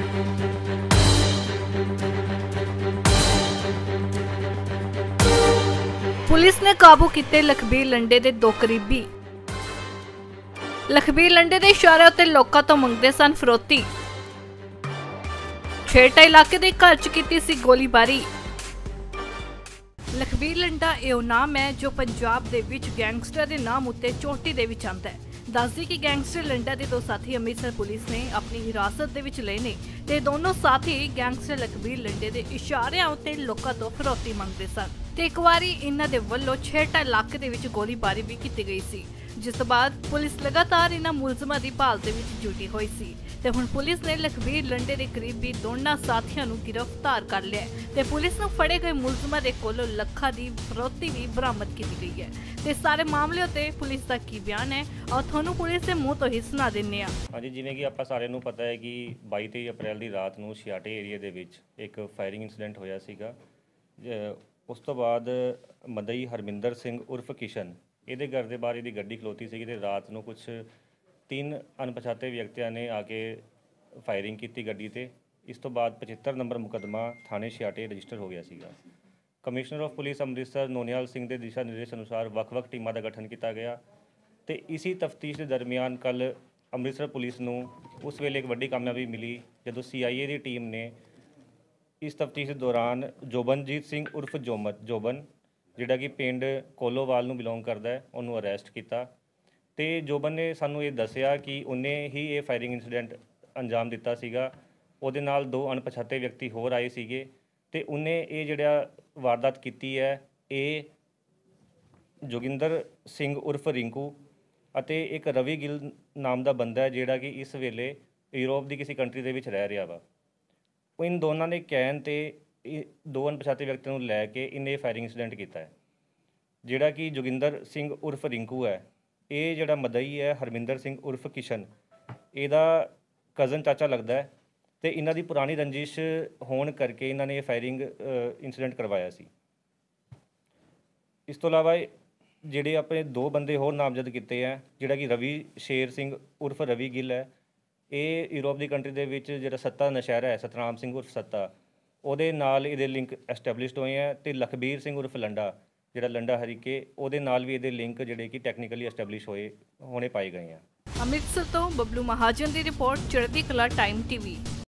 Police ने काबू किए लखबीर लंडे के दो करीबी। लखबीर लंडे के इशारे उत्ते लोकां तों मंगदे सन फिरौती। छेटा इलाके के घर च कीती सी गोलीबारी। लखबीर लंडा इह नाम है जो पंजाब दे विच गैंगस्टर के नाम उत्ते चोटी दे विच आंदा है। दसदी कि गैंगस्टर लंडा के दो साथी अमृतसर पुलिस ने अपनी हिरासत दे विच लए ने ते दोनों साथी गैंगस्टर लखबीर लंडे के इशारिਆਂ उत्ते लोकां तों फिरौती मंगदे सन ते एक वारी इन्हां दे वल्लों छेटा इलाके दे विच गोलीबारी भी की गई सी, जिस तो बाद पुलिस लगातार इन्हां मुलजमां दी भाल दे विच जुटी हुई सी ते हुण पुलिस ने लखबीर लंडे दे करीबी दोनों साथियों नूं गिरफ्तार कर लिया ते पुलिस नूं फड़े गए मुलजमां दे कोलों लाखां दी फिरौती भी बरामद की गई है ते सारे मामले उत्ते पुलिस दा की बयान है और तुहानूं पुलिस दे मूंह तो ही सुना दिंदे आ। हाँ जी, जिवें कि आपां सारिਆਂ ਨੂੰ पता है कि 22-23 अप्रैल की रात ਨੂੰ ਛਿਆਟੇ एरिए ਦੇ ਵਿੱਚ एक फायरिंग इंसीडेंट ਹੋਇਆ ਸੀਗਾ। ਉਸ ਤੋਂ ਬਾਅਦ ਮਦਈ ਹਰਮਿੰਦਰ ਸਿੰਘ ਉਰਫ ਕਿਸ਼ਨ ਇਹਦੇ ਘਰ ਦੇ ਬਾਹਰ ਇਹਦੀ ਗੱਡੀ ਖਲੋਤੀ ਸੀਗੀ ਤੇ ਰਾਤ ਨੂੰ ਕੁਝ 3 ਅਣਪਛਾਤੇ ਵਿਅਕਤੀਆਂ ਨੇ ਆ ਕੇ ਫਾਇਰਿੰਗ ਕੀਤੀ ਗੱਡੀ ਤੇ। ਇਸ ਤੋਂ ਬਾਅਦ 75 ਨੰਬਰ ਮੁਕੱਦਮਾ ਥਾਣੇ ਛਿਆਟੇ ਰਜਿਸਟਰ ਹੋ ਗਿਆ ਸੀਗਾ। Commissioner of police Amritsar Noniyal Singh ਦੇ ਦਿਸ਼ਾ ਨਿਰਦੇਸ਼ ਅਨੁਸਾਰ ਵੱਖ-ਵੱਖ ਟੀਮਾਂ ਦਾ ਗਠਨ ਕੀਤਾ ਗਿਆ ਤੇ ਇसी ਤਫਤੀਸ਼ ਦੇ ਦਰਮਿਆਨ ਕੱਲ ਅੰਮ੍ਰਿਤਸਰ ਪੁਲਿਸ ਨੂੰ ਉਸ ਵੇਲੇ ਇੱਕ ਵੱਡੀ ਕਾਮਯਾਬੀ ਮਿਲੀ ਜਦੋਂ CIA ਦੀ ਟੀਮ ਨੇ इस तफ्तीश के दौरान जोबनजीत सिंह उर्फ जोबन जिहड़ा कि पिंड कोलोवाल नूं बिलोंग करता है उन्होंने अरैसट किया तो जोबन ने सानू ये दसिया कि उन्हें ही ये फायरिंग इंसीडेंट अंजाम दिता सीगा। उहदे नाल 2 अणपछाते व्यक्ति होर आए सीगे ते उन्हें ये जिहड़ा वारदात की है ये जोगिंदर सिंह उर्फ रिंकू अते एक रवि गिल नाम का बंदा है जिहड़ा कि इस वेले यूरोप की किसी कंट्री दे विच रह रहा वा। इन दोनों ने कहन ते 2 अणपछाते व्यक्तियों को लैके इन्हें फायरिंग इंसीडेंट किया है। जिहड़ा कि जोगिंदर सिंह उर्फ रिंकू है ये जिहड़ा मदई है हरमिंदर सिंह उर्फ किशन इहदा कज़न चाचा लगता है तो इन्हां दी पुरानी रंजिश होने करके इन्हां ने फायरिंग इंसीडेंट करवाया सी। इस तो इलावा जिहड़े अपने 2 बंदे होर नामजद किए हैं जिहड़ा कि रवि शेर सिंह उर्फ रवि गिल है ये यूरोप की कंट्री के विच जिहड़ा सत्ता नशहरा है सतराम सिंह उर्फ सत्ता उहदे नाल इहदे लिंक एस्टैबलिश्ड होए हैं तो लखबीर सिंह उर्फ लंडा जिहड़ा लंडा हरीके उहदे नाल भी इहदे लिंक जिहड़े कि टैक्नीकली एस्टैबलिश होने पाए गए हैं। अमृतसर तो बबलू महाजन की रिपोर्ट, चढ़ती कला टाइम TV।